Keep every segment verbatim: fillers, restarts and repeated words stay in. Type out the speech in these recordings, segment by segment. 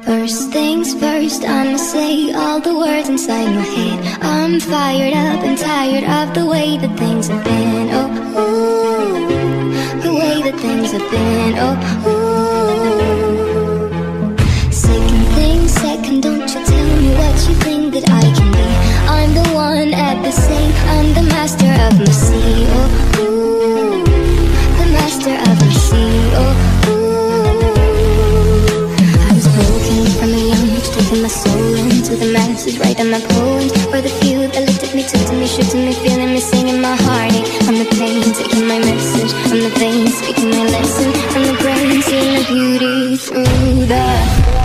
First things first, I'ma say all the words inside my head. I'm fired up and tired of the way that things have been. Oh, ooh, the way that things have been. Oh, ooh. Second thing second, don't you tell me what you think that I can be. I'm the one at the same, I'm the master of my sea. Oh, ooh, the master of my sea. Oh, taking my soul into the masses, writing my poems for the few that looked at me, took to me, shook to me, feeling me, singing my heartache. From the pain, taking my message, from the veins, speaking my lesson, from the brain, seeing the beauty through the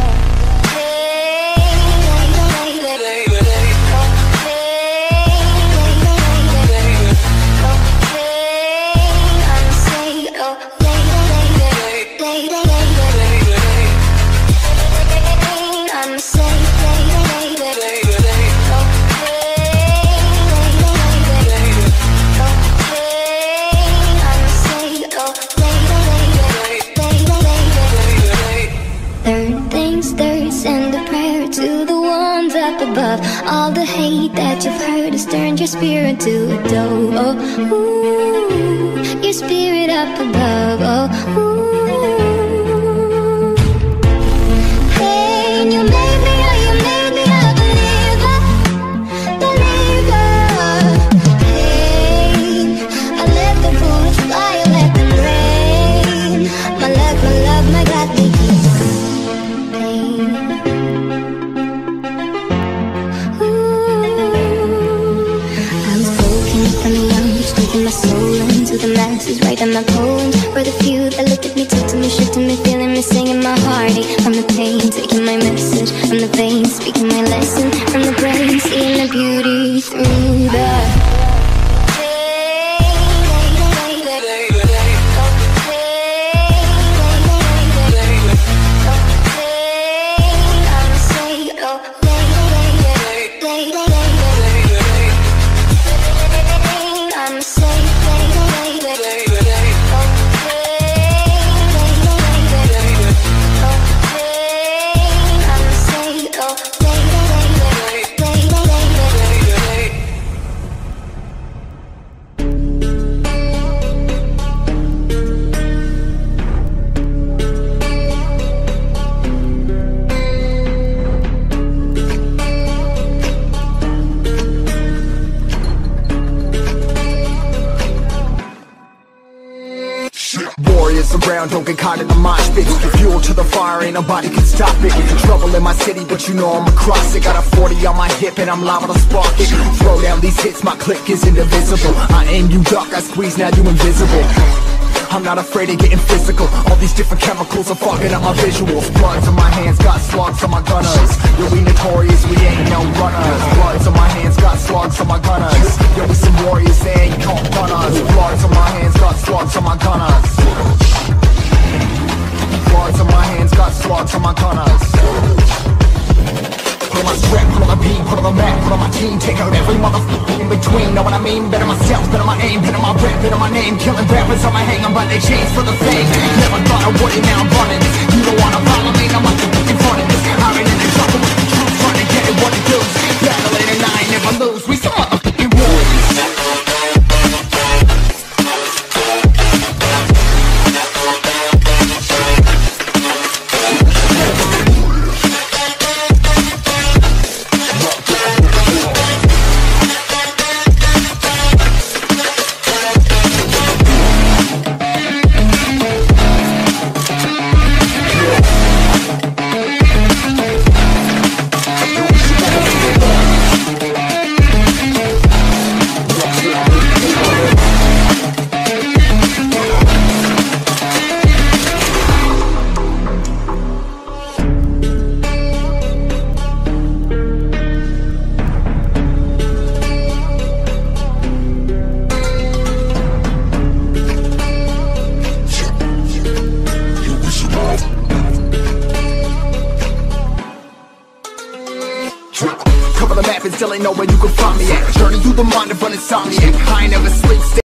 above. All the hate that you've heard has turned your spirit to a dove. Oh, ooh, your spirit up above. Oh, ooh. Hey, and you made me, oh, you made me a believer, believer. Hey, I let the bullets fly, I let them rain. My luck, my love, my God, they keep pain. Taking my soul into the masses, writing my poems for the few that looked at me, took to me, shook to me, feeling me, singing my heartache. From the pain, taking my message, from the veins, speaking my lesson, from the brain, seeing the beauty through the around, don't get caught in the mosh pit. Fuel to the fire, ain't nobody can stop it. Trouble in my city, but you know I'm across it. Got a forty on my hip and I'm liable to spark it. Throw down these hits, my click is indivisible. I aim, you duck, I squeeze, now you invisible. I'm not afraid of getting physical. All these different chemicals are fogging up my visuals. Bloods on my hands, got slugs on my gunners. Yo, we notorious, we ain't no runners. Bloods on my hands, got slugs on my gunners. Yo, we some warriors, they ain't called gunners. Bloods on my hands, got slugs on my gunners. Bloods on my hands, got slugs on my gunners. Put on my strap, put on my beam, put on the map, put on my team. Take out every motherfucker in between, know what I mean? Better myself, better my aim, better my rap, better my name. Killing rappers on my hang, I'm by their chains for the fame. Never thought I would it, now I'm running this. You don't wanna follow me, now I'm in front of this. I'm in the trouble with the truth, trying to get it what it does. Battle it and I ain't never lose, we some motherfucking warriors. Cover the map and still ain't know where you can find me at. Journey through the mind of an insomniac. I ain't never sleep.